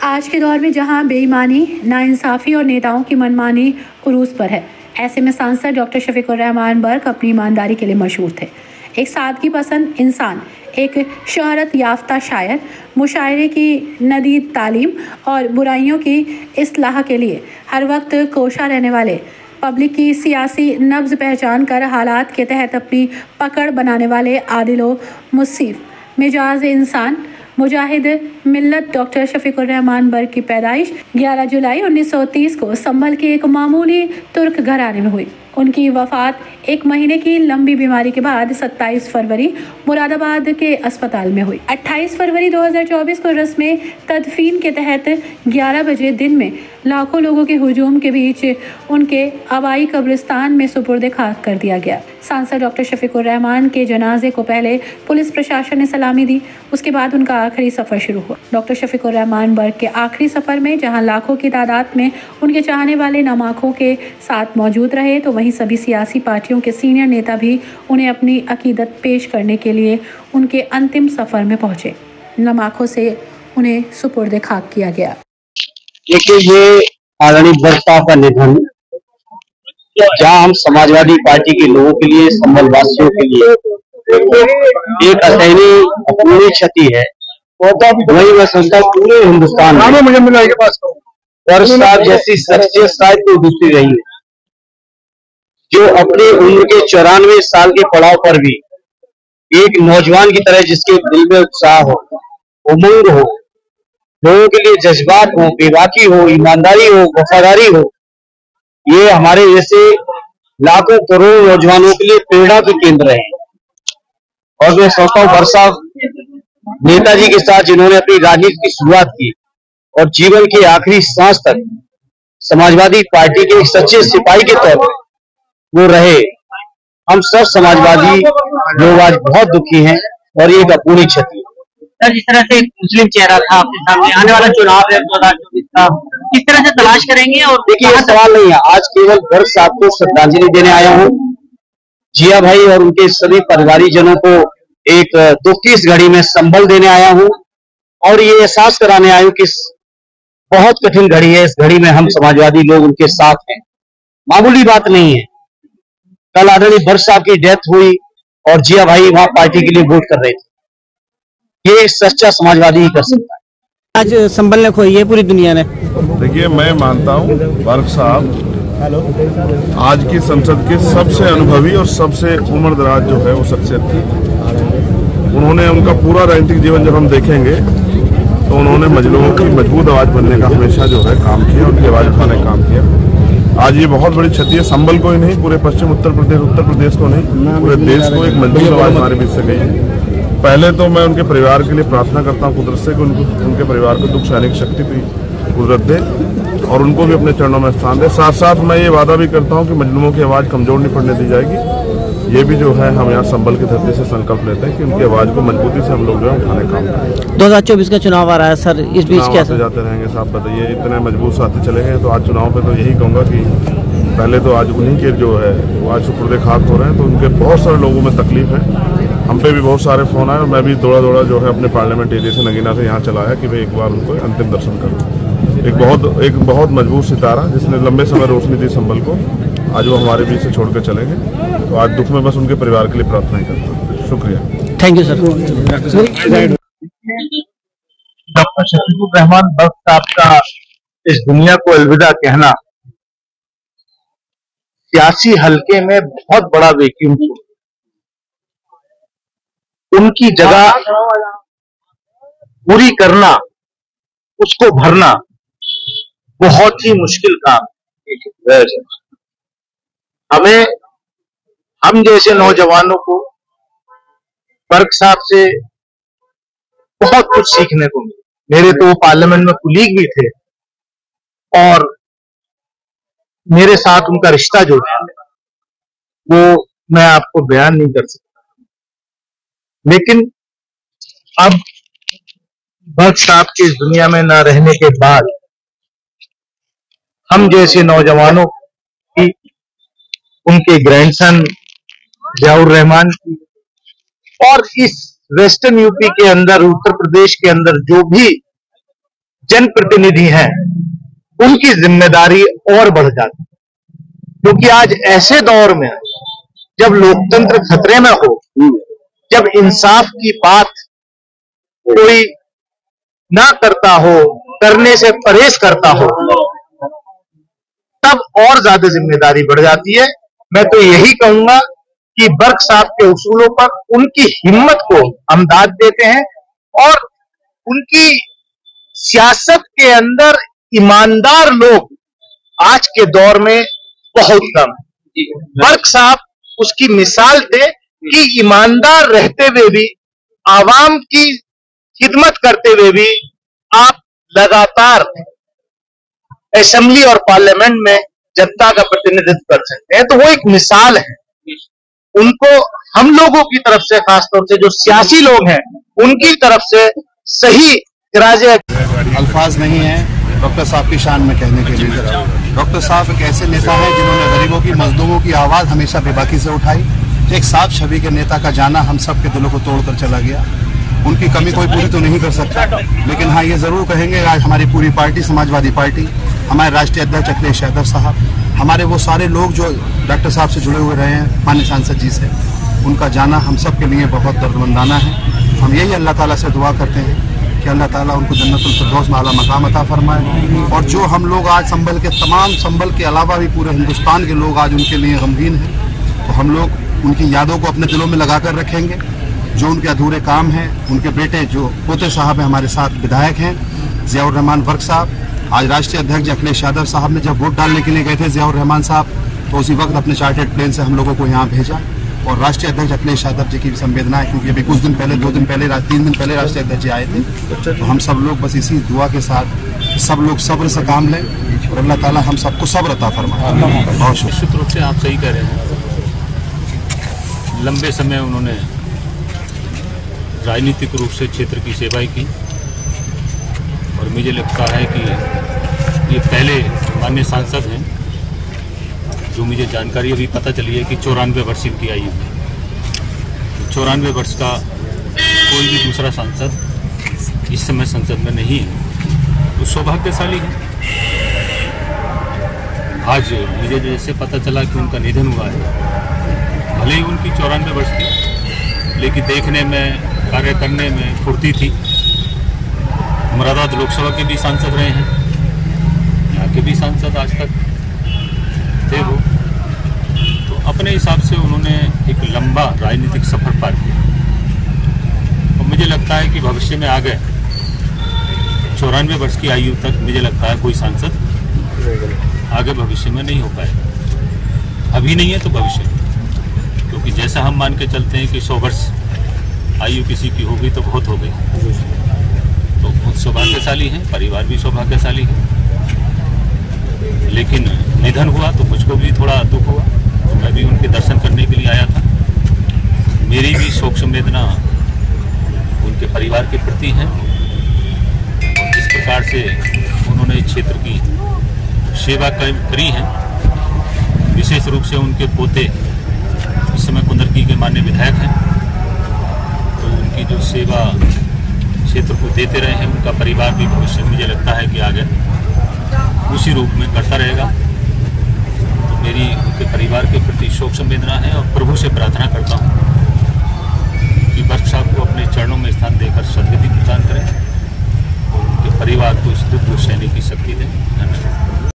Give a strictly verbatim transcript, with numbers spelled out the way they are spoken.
आज के दौर में जहां बेईमानी, नाइंसाफ़ी और नेताओं की मनमानी उरूज पर है, ऐसे में सांसद डॉक्टर शफीकुर रहमान बर्क अपनी ईमानदारी के लिए मशहूर थे। एक सादगी पसंद इंसान, एक शोहरत याफ्ता शायर, मुशायरे की नदीद तालीम और बुराइयों की इस्लाह के लिए हर वक्त कोशा रहने वाले, पब्लिक की सियासी नब्ज़ पहचान कर हालात के तहत अपनी पकड़ बनाने वाले आदिलो मुसीफ मिजाज इंसान मुजाहिद मिल्लत डॉक्टर शफीकुर रहमान बर्क की पैदाइश ग्यारह जुलाई उन्नीस सौ तीस को संभल के एक मामूली तुर्क घराने में हुई। उनकी वफ़ात एक महीने की लंबी बीमारी के बाद सत्ताईस फरवरी मुरादाबाद के अस्पताल में हुई। अट्ठाईस फरवरी दो हज़ार चौबीस को रस्म तदफीन के तहत ग्यारह बजे दिन में लाखों लोगों के हुजूम के बीच उनके आबाई कब्रिस्तान में सुपुर्द खाक कर दिया गया। सांसद डॉक्टर शफीकुर रहमान के जनाजे को पहले पुलिस प्रशासन ने सलामी दी, उसके बाद उनका आखिरी सफ़र शुरू हुआ। डॉक्टर शफीकुर रहमान बर्क के आखिरी सफ़र में जहां लाखों की तादाद में उनके चाहने वाले नम आँखों के साथ मौजूद रहे, तो वहीं सभी सियासी पार्टियों के सीनियर नेता भी उन्हें अपनी अकीदत पेश करने के लिए उनके अंतिम सफ़र में पहुंचे। नम आँखों से उन्हें सुपुर्द खाक किया गया। देखिए, ये आदरणीय बर्क साहब का निधन जहाँ हम समाजवादी पार्टी के लोगों के लिए, संभल वासियों के लिए एक असहनीय अपूर्णीय क्षति है, वही मैं समझता हूँ पूरे हिंदुस्तान में बर्क साहब जैसी शख्सियत शायद कोई दूसरी रही है, जो अपनी उम्र के चौरानवे साल के पड़ाव पर भी एक नौजवान की तरह, जिसके दिल में उत्साह हो, उमंग हो, लोगों के लिए जज्बात हो, बेबाकी हो, ईमानदारी हो, वफादारी हो, ये हमारे जैसे लाखों करोड़ों नौजवानों के लिए प्रेरणा के केंद्र है। और मैं सोचता हूँ बर्क साहब नेताजी के साथ जिन्होंने अपनी राजनीति की शुरुआत की और जीवन के आखिरी सांस तक समाजवादी पार्टी के एक सच्चे सिपाही के तौर पर वो रहे। हम सब समाजवादी लोग आज बहुत दुखी हैं और ये एक अपूर्णीय क्षति है। सर, जिस तरह से एक मुस्लिम चेहरा था आपके सामने, आने वाला चुनाव है दो हज़ार चौबीस का, किस तरह से तलाश करेंगे? और देखिए, ये सवाल नहीं है, आज केवल बर्क साहब को श्रद्धांजलि देने आया हूँ। जिया भाई और उनके सभी परिवारीजनों को एक दुख की इस घड़ी में संबल देने आया हूँ और ये एहसास कराने आया हूँ कि बहुत कठिन घड़ी है। इस घड़ी में हम समाजवादी लोग उनके साथ हैं, मामूली बात नहीं है। कल आदरणीय बर्क साहब की डेथ हुई और जिया भाई वहां पार्टी के लिए वोट कर रहे थे। ये सच्चा समाजवादी ही कर सकता है। आज संभल ने खोई है पूरी दुनिया ने। देखिए, मैं मानता हूँ बर्क साहब आज की संसद के सबसे अनुभवी और सबसे उम्र दराज जो है वो शख्सियत थी। उन्होंने उनका पूरा राजनीतिक जीवन जब हम देखेंगे तो उन्होंने मजलूमों की मजबूत आवाज बनने का हमेशा जो है काम किया, उनकी आवाज उठाने का काम किया। आज ये बहुत बड़ी क्षति है, संभल को ही नहीं, पूरे पश्चिम उत्तर प्रदेश उत्तर प्रदेश को नहीं, पूरे देश को एक मजबूत आवाज हमारे बीच से गई है। पहले तो मैं उनके परिवार के लिए प्रार्थना करता हूं कुदरत से कि उनको, उनके परिवार को दुख सहने की शक्ति भी कुदरत दे और उनको भी अपने चरणों में स्थान दे। साथ साथ मैं ये वादा भी करता हूं कि मजलूमों की आवाज़ कमजोर नहीं पड़ने दी जाएगी। ये भी जो है हम यहाँ संभल की धरती से संकल्प लेते हैं कि उनकी आवाज़ को मजबूती से हम लोग जो है उठाने का काम करें। दो हज़ार चौबीस का चुनाव आ रहा है सर, इस बीच क्या जाते रहेंगे साहब, बताइए, इतने मजबूत साथी चले गए तो आज चुनाव पर तो यही कहूँगा कि पहले तो आज उन्हीं के जो है वो आज सुपुर्द खाक हो रहे हैं, तो उनके बहुत सारे लोगों में तकलीफ है। हम पे भी बहुत सारे फोन आए और मैं भी दौड़ा दौड़ा जो है अपने पार्लियामेंट एरिया से नगीना से यहाँ चलाया कि भाई एक बार उनको अंतिम दर्शन करूँ। एक बहुत एक बहुत मजबूत सितारा जिसने लंबे समय रोशनी दी संभल को, आज वो हमारे बीच से छोड़ कर चले गए। तो आज दुख में बस उनके परिवार के लिए प्रार्थना ही करता हूँ। शुक्रिया, thank you sir. Doctor Shafiqur Rahman Barq साहब का इस दुनिया को अलविदा कहना सियासी हल्के में बहुत बड़ा वैक्यूम था। उनकी जगह पूरी करना, उसको भरना बहुत ही मुश्किल काम है। हमें, हम जैसे नौजवानों को बर्क साहब से बहुत कुछ सीखने को मिला। मेरे तो पार्लियामेंट में कुलीग भी थे और मेरे साथ उनका रिश्ता जो है वो मैं आपको बयान नहीं कर सकता। लेकिन अब बर्क साहब की इस दुनिया में न रहने के बाद हम जैसे नौजवानों की, उनके ग्रैंडसन जियाउर रहमान की और इस वेस्टर्न यूपी के अंदर, उत्तर प्रदेश के अंदर जो भी जनप्रतिनिधि हैं उनकी जिम्मेदारी और बढ़ जाती है, क्योंकि आज ऐसे दौर में जब लोकतंत्र खतरे में हो, जब इंसाफ की बात कोई ना करता हो, करने से परहेज करता हो, तब और ज्यादा जिम्मेदारी बढ़ जाती है। मैं तो यही कहूंगा कि बर्क साहब के उसूलों पर उनकी हिम्मत को हम दाद देते हैं और उनकी सियासत के अंदर ईमानदार लोग आज के दौर में बहुत कम है। बर्क साहब उसकी मिसाल थे कि ईमानदार रहते हुए भी, आवाम की खिदमत करते हुए भी आप लगातार असेंबली और पार्लियामेंट में जनता का प्रतिनिधित्व कर सकते हैं। तो वो एक मिसाल है। उनको हम लोगों की तरफ से, खासतौर से जो सियासी लोग हैं, उनकी तरफ से सही राजे अल्फाज नहीं है डॉक्टर साहब की शान में कहने के लिए। डॉक्टर साहब एक ऐसे नेता हैं जिन्होंने गरीबों की, मजदूरों की आवाज हमेशा बेबाकी से उठाई। एक साफ छवि के नेता का जाना हम सब के दिलों को तोड़कर चला गया। उनकी कमी कोई पूरी तो नहीं कर सकता, लेकिन हाँ ये जरूर कहेंगे आज हमारी पूरी पार्टी, समाजवादी पार्टी, हमारे राष्ट्रीय अध्यक्ष अखिलेश यादव साहब, हमारे वो सारे लोग जो डॉक्टर साहब से जुड़े हुए रहे हैं, माननीय सांसद जी से, उनका जाना हम सब के लिए बहुत दर्दमंदाना है। हम यही अल्लाह ताला से दुआ करते हैं कि अल्लाह ताला उनको जन्नतुल फिरदौस में आला मकाम अता फरमाए। और जो हम लोग आज संभल के, तमाम संभल के अलावा भी पूरे हिंदुस्तान के लोग आज उनके लिए गमगीन हैं, तो हम लोग उनकी यादों को अपने दिलों में लगा कर रखेंगे। जो उनके अधूरे काम हैं, उनके बेटे जो पोते साहब हैं, हमारे साथ विधायक हैं ज़ियाउर रहमान वर्क साहब, आज राष्ट्रीय अध्यक्ष अखिलेश यादव साहब ने जब वोट डालने के लिए गए थे ज़ियाउर रहमान साहब, तो उसी वक्त अपने चार्टर्ड प्लेन से हम लोगों को यहाँ भेजा। और राष्ट्रीय अध्यक्ष अखिलेश यादव जी की संवेदना है, क्योंकि अभी कुछ दिन पहले, दो दिन पहले, तीन दिन पहले राष्ट्रीय अध्यक्ष जी आए थे। तो हम सब लोग बस इसी दुआ के साथ सब लोग सब्र से काम लें और अल्लाह ताला हम सबको सब्र अता फरमाए। बहुत निश्चित रूप से आप सही कह रहे हैं। लंबे समय उन्होंने राजनीतिक रूप से क्षेत्र की सेवाएं की और मुझे लगता है कि ये पहले माननीय सांसद हैं जो मुझे जानकारी अभी पता चली है कि चौरानवे वर्ष इनकी आयु है। चौरानवे वर्ष का कोई भी दूसरा सांसद इस समय संसद में नहीं है, तो सौभाग्यशाली है। आज मुझे जैसे पता चला कि उनका निधन हुआ है, भले ही उनकी चौरानवे वर्ष थी, लेकिन देखने में, कार्य करने में फुर्ती थी। मुरादाबाद लोकसभा के भी सांसद रहे हैं, यहाँ के भी सांसद आज तक थे वो। तो अपने हिसाब से उन्होंने एक लंबा राजनीतिक सफर पार किया और मुझे लगता है कि भविष्य में आगे चौरानवे वर्ष की आयु तक मुझे लगता है कोई सांसद आगे भविष्य में नहीं हो पाएगा। अभी नहीं है तो भविष्य में, क्योंकि जैसा हम मान के चलते हैं कि सौ वर्ष आयु किसी की हो गई तो बहुत हो गई, तो बहुत सौभाग्यशाली है, परिवार भी सौभाग्यशाली है। लेकिन निधन हुआ तो मुझको भी थोड़ा दुख हुआ, तो मैं भी उनके दर्शन करने के लिए आया था। मेरी भी शोक संवेदना उनके परिवार के प्रति है और जिस प्रकार से उन्होंने इस क्षेत्र की सेवा करी है, विशेष रूप से उनके पोते इस समय कुंदरकी के माननीय विधायक हैं, तो उनकी जो सेवा क्षेत्र को देते रहे हैं, उनका परिवार भी भविष्य में मुझे लगता है कि आगे उसी रूप में करता रहेगा। तो मेरी उनके परिवार के प्रति शोक संवेदना है और प्रभु से प्रार्थना करता हूँ कि वर्क साहब को अपने चरणों में स्थान देकर सदगति प्रदान करें और उनके परिवार को इस दुख को सहने की शक्ति दें। धन्यवाद।